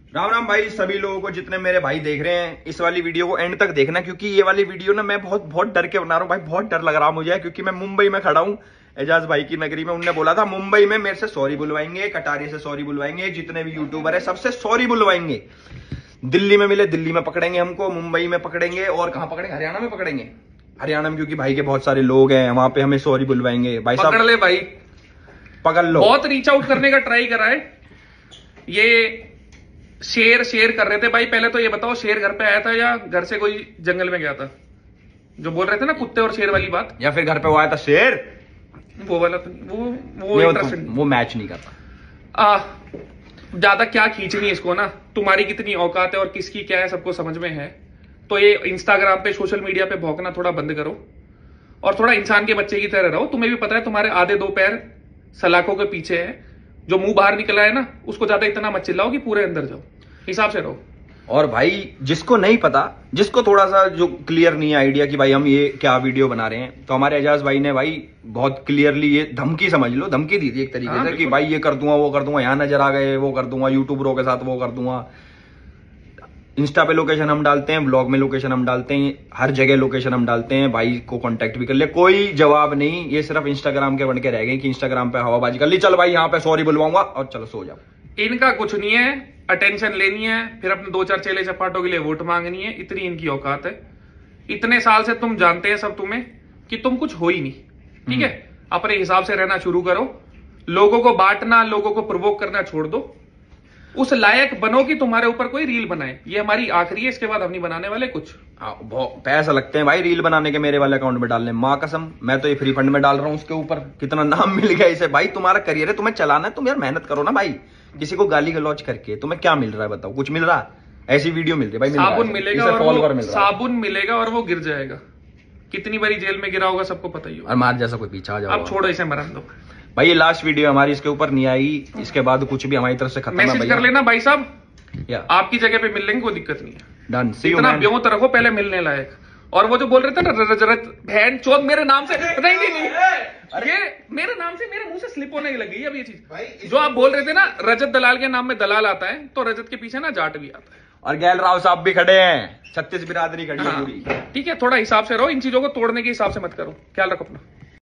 राम राम भाई सभी लोगों को, जितने मेरे भाई देख रहे हैं इस वाली वीडियो को एंड तक देखना, क्योंकि ये वाली वीडियो ना मैं बहुत डर के बना रहा हूँ भाई। बहुत डर लग रहा मुझे, क्योंकि मैं मुंबई में खड़ा हूँ एजाज भाई की नगरी में। उनने बोला था मुंबई में मेरे से सॉरी बुलवाएंगे, कटारी से सॉरी बुलवाएंगे, जितने भी यूट्यूबर है सबसे सॉरी बुलवाएंगे। दिल्ली में मिले दिल्ली में पकड़ेंगे हमको, मुंबई में पकड़ेंगे, और कहाँ पकड़ेंगे? हरियाणा में पकड़ेंगे। हरियाणा में क्योंकि भाई के बहुत सारे लोग हैं वहां पे, हमें सॉरी बुलवाएंगे। भाई साहब पकड़ ले भाई, पकड़ लो। बहुत रीच आउट करने का ट्राई करा है। ये शेर कर रहे थे भाई। पहले तो ये बताओ, शेर घर पे आया था या घर से कोई जंगल में गया था? जो बोल रहे थे ना कुत्ते और शेर वाली बात, या फिर घर पे वो आया था शेर, वो वाला तो वो इंटरेस्टिंग, वो मैच नहीं करता। ज्यादा क्या खींचनी इसको ना, तुम्हारी कितनी औकात है और किसकी क्या है सबको समझ में है। तो ये इंस्टाग्राम पे सोशल मीडिया पे भौंकना थोड़ा बंद करो और थोड़ा इंसान के बच्चे की तरह रहो। तुम्हें भी पता है तुम्हारे आधे दो पैर सलाखों के पीछे है, जो मुंह बाहर निकला है ना उसको ज्यादा इतना मत चिल्लाओ कि पूरे अंदर जाओ, हिसाब से रहो। और भाई जिसको नहीं पता, जिसको थोड़ा सा जो क्लियर नहीं है आइडिया कि भाई हम ये क्या वीडियो बना रहे हैं, तो हमारे एजाज भाई ने भाई बहुत क्लियरली ये धमकी समझ लो, धमकी दी थी एक तरीके से कि भाई ये कर दूंगा, वो कर दूंगा, यहाँ नजर आ गए वो कर दूंगा, यूट्यूबरों के साथ वो कर दूंगा। इंस्टा पे लोकेशन हम डालते हैं, ब्लॉग में लोकेशन हम डालते हैं, हर जगह लोकेशन हम डालते हैं। भाई को कांटेक्ट भी कर ले, कोई जवाब नहीं। ये सिर्फ इंस्टाग्राम के बन के रह गए कि इंस्टाग्राम पे हवाबाजी कर ली, चल भाई यहाँ पे सॉरी बुलवाऊंगा और चलो सो जाओ। इनका कुछ नहीं है, अटेंशन लेनी है, फिर अपने दो चार चेले चपाटों के लिए वोट मांगनी है, इतनी इनकी औकात है। इतने साल से तुम जानते हैं सब तुम्हें कि तुम कुछ हो ही नहीं, ठीक है? अपने हिसाब से रहना शुरू करो, लोगों को बांटना, लोगों को प्रवोक करना छोड़ दो, उस लायक बनो कि तुम्हारे ऊपर कोई रील बनाए। ये हमारी आखिरी है, इसके बाद हम नहीं बनाने वाले कुछ। पैसा लगते हैं भाई रील बनाने के मेरे वाले अकाउंट में डालने, माँ कसम। मैं तो ये फ्री फंड में डाल रहा हूँ, उसके ऊपर कितना नाम मिल गया इसे। भाई तुम्हारा करियर है, तुम्हें चलाना है, तुम यार मेहनत करो ना भाई। किसी को गाली गलौज करके तुम्हें क्या मिल रहा है बताओ? कुछ मिल रहा है? ऐसी वीडियो मिल रही है भाई, साबुन मिलेगा और साबुन मिलेगा और वो गिर जाएगा। कितनी बारी जेल में गिरा होगा सबको पता ही होगा। और मार जैसा कोई पीछा आ जाओ। अब छोड़ो इसे, मरन दो भाई। ये लास्ट वीडियो हमारी, इसके ऊपर नहीं आई, इसके बाद कुछ भी हमारी तरफ से खत्म है। मैसेज कर लेना भाई साहब, आपकी जगह पे मिल लेंगे, कोई दिक्कत नहीं है। डन। इतना ब्योत रखो पहले मिलने लायक। और वो जो बोल रहे थे ना बहन चौथ मेरे नाम से, नहीं ये मेरे नाम से मेरे मुंह से स्लिप होने लगी अब ये चीज। जो आप बोल रहे थे ना रजत दलाल के नाम में दलाल आता है, तो रजत के पीछे ना जाट भी आता है। और गैल राव साहब भी खड़े हैं, 36 बिरादरी खड़ी है पूरी। ठीक है, थोड़ा हिसाब से रहो, इन चीजों को तोड़ने के हिसाब से मत करो। ख्याल रखो अपना।